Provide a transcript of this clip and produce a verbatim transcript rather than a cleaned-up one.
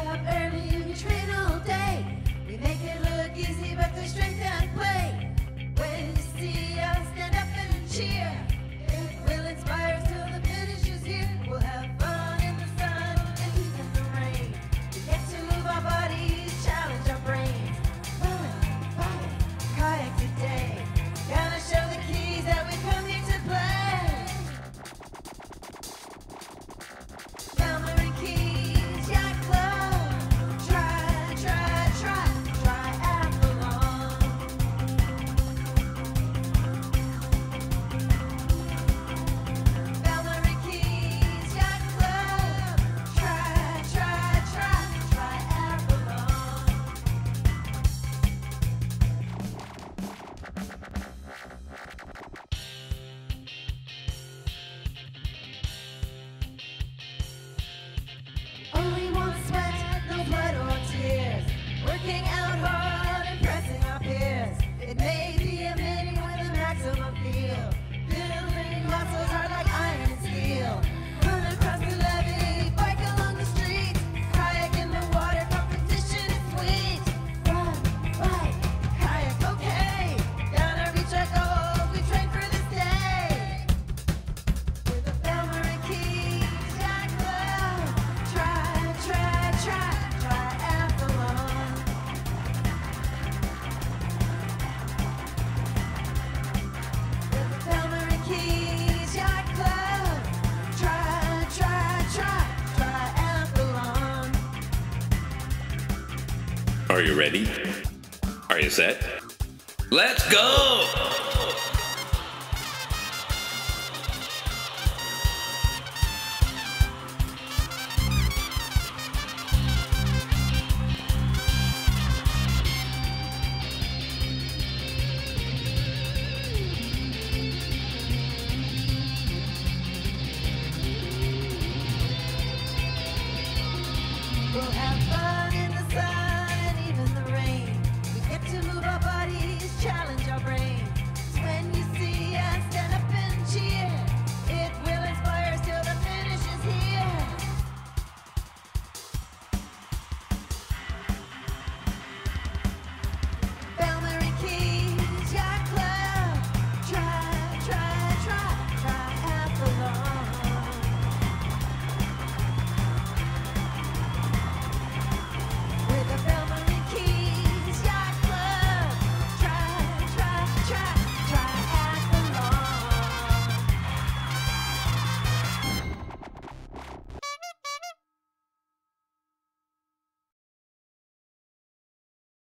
up early, we train all day. We make it look easy, but there's strength and play. When you see us, stand up and cheer. It will inspire us till the finish is here. We'll have fun in the sun and even the rain. We get to move our bodies, challenge our brains. Run, bike, kayak today. Gonna show the keys that we come here to play. Bel Marin Keys Yacht Club. Try, try, try, triathlon. Bel Marin Keys Yacht Club. Try, try, try, triathlon. Only one sweat, no blood or tears. Working out hard and pressing our peers. It may be a minute with a maximum feel. Building muscles are like iron and steel. Run across the levee, bike along the street. Kayak in the water, competition is sweet. Run, bike, kayak, okay. Gotta reach our goals, we train for this day. With the Bel Marin Keys Yacht Club. Try, try, try, triathlon. With the Bel Marin Keys Yacht Club. Try, try, try, triathlon. Are you ready? Are you set? Let's go! We'll have fun in the sun and even the rain. We get to move our bodies, challenge our brains.